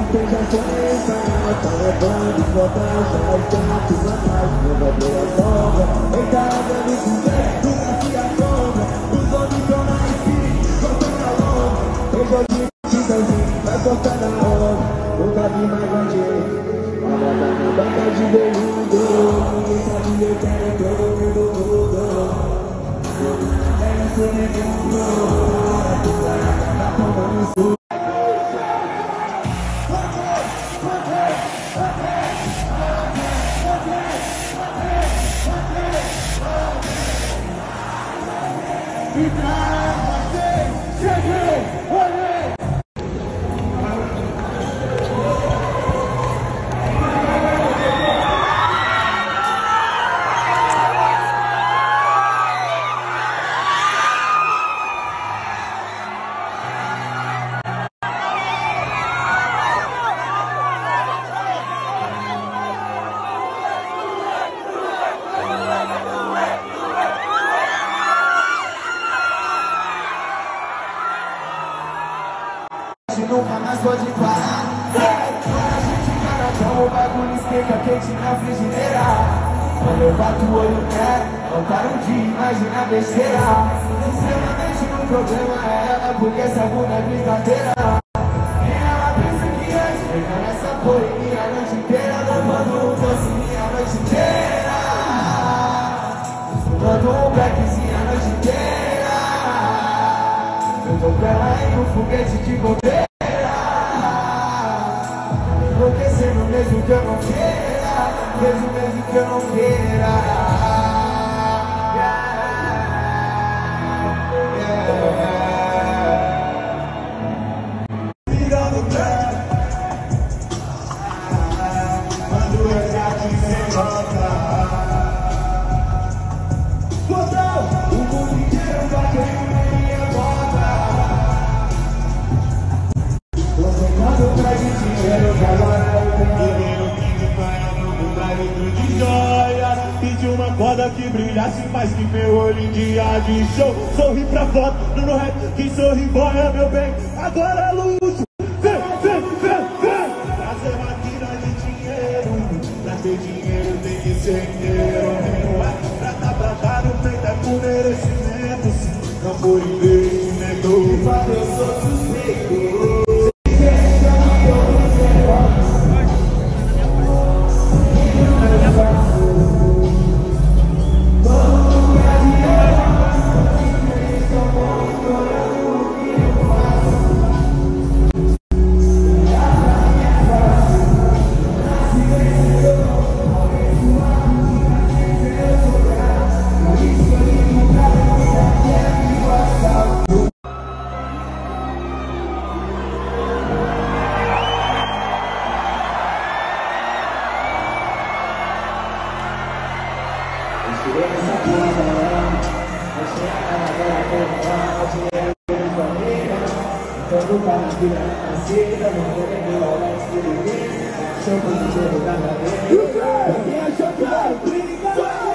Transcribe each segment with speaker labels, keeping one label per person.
Speaker 1: eu já sonhei em canal, tá levando fotos, já está tudo atrás, meu bagulho é sombra. Eita, dando sucesso, nunca se assombra. Os homens tão na espírito, cortando a longa. Eu joguei titãozinho, vai cortando a onda. Nunca vi mais bandido, a moda na banca de veludo. Ninguém sabe eu quero todo mundo mudo. É isso mesmo, tu vai acabar tomando suco. Nunca mais pode parar. Quando a gente para chão, o bagulho esquenta quente na frigideira. Quando eu bato o olho, não paro de imaginar besteira. Extremamente o problema é ela, porque essa bunda é brincadeira. E ela pensa que é chega nessa correria a noite inteira. Levando um docinho a noite inteira. Fumando um beckzinho a noite inteira. Eu tô pra ela em um foguete de bobeira. Enlouquecendo mesmo que eu não queira, mesmo que eu não queira. Virando pé, quando eu já te sem volta. Total, o mundo inteiro bateu em minha bota. Tô tentando atrás de dinheiro, agora de joia, pedi uma corda que brilhasse mais que meu olho em dia de show. Sorri pra foto, no rap, quem sorri boia, meu bem. Agora luxo, vem, vem, vem, vem. Trazer máquina de dinheiro, pra ter dinheiro tem que ser inteiro. Não é pra dar no peito, é por merecimento, sim, não por investimento. E pra eu sou suspeito. Todo para tirar a seda, não vou nem ver hora de viver. Sou por dizer o verdadeiro. Quem achou que vai brigar?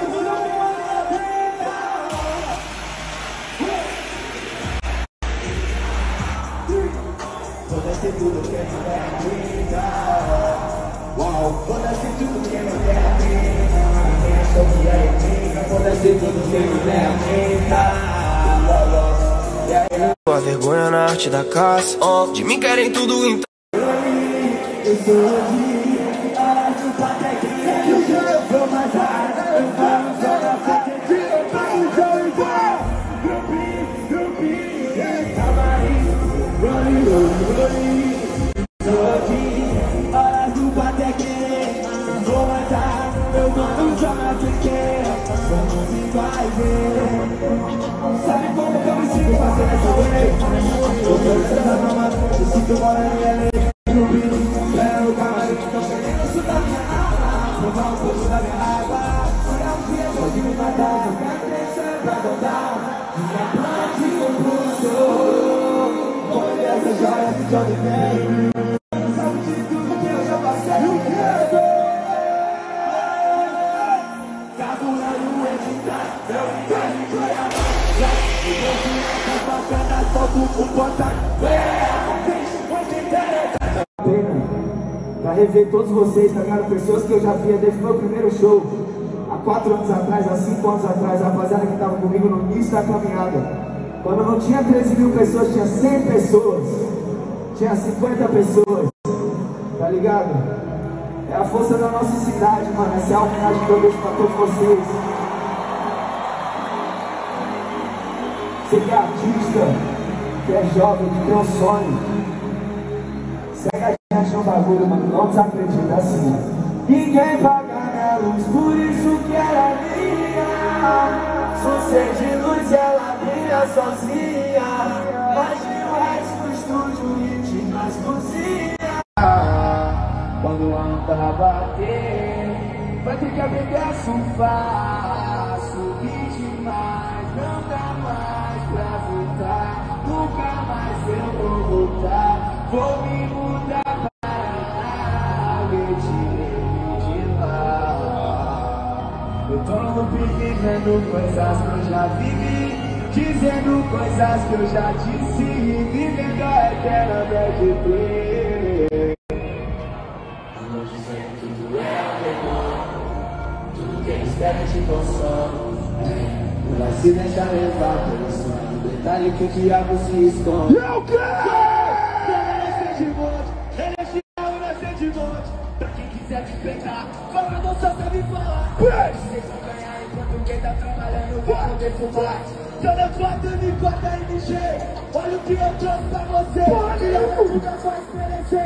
Speaker 1: Foda-se tudo que é mulher briga. Foda-se tudo que é mulher briga. Quem achou que é briga? Foda-se tudo que é mulher briga.
Speaker 2: A vergonha na arte da caça, de mim querem tudo então.
Speaker 1: Eu sou hoje, a arte do pateque. Eu vou matar, eu vou jogar pateque. Eu vou jogar, grupi, camarim, rolling. Sou hoje, a arte do pateque. Vou matar, eu vou jogar pateque. Somos iguais, sabe como que eu me sinto fazendo essa wave? Tô feliz da mama, eu sinto morando em LA. Leva o camarim, tô querendo estudar minha alma. Provar um pouco da minha água. Olha o dia, pode me matar. Eu quero crescer pra contar. Minha planta e o pulso. Olha essa joia que Johnny vem. Sabe de tudo que eu já passei. Eu quero. Cabulando o editar. Eu quero joia. E você tá bacana, foto com porta. Muito interessante. pra rever todos vocês, tá ligado? Pessoas que eu já via desde o meu primeiro show, há 4 anos atrás, há 5 anos atrás, a rapaziada que tava comigo no início da caminhada. Quando não tinha 13 mil pessoas, tinha 100 pessoas, tinha 50 pessoas, tá ligado? É a força da nossa cidade, mano. Essa é a homenagem que eu deixo pra todos vocês. Você que é artista, que é jovem, que tem um sonho, segue a gente no bagulho, mano. Não desacredita assim. Ninguém paga minha luz, por isso que ela brilha. Sou ser de luz e ela brilha sozinha. Mas de o resto do estúdio e de nas cozinhas. Quando a onda bater, vai ter que aprender a surfar. Subir demais, não dá mais pra voltar. Nunca mais eu vou voltar. Vou me mudar para lá, eu tirei de lá. Eu tô no pique vendo coisas que eu já vivi, dizendo coisas que eu já disse, e vivendo a eterna bad day. Tudo é demônio, tudo que eles querem te consome. Não vai se deixar levar pelo sonho, detalhe que o diabo se esconde. Eu quero! De monte, energia nascer de monte. Pra quem quiser te pegar, fala não só sabe falar. Vocês vão ganhar enquanto quem tá trabalhando vai poder fumar. Toda foto me corta e me cheia. Olha o que eu trouxe pra você. Olha o que nunca faz merecer.